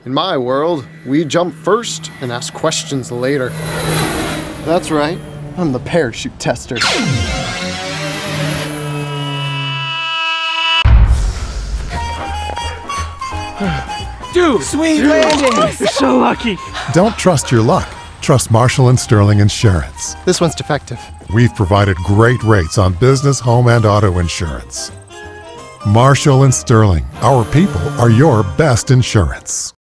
In my world, we jump first and ask questions later. That's right. I'm the parachute tester. Dude, sweet landing! You're so lucky. Don't trust your luck. Trust Marshall+and+Sterling+Insurance. This one's defective. We've provided great rates on business, home, and auto insurance. Marshall & Sterling. Our people are your best insurance.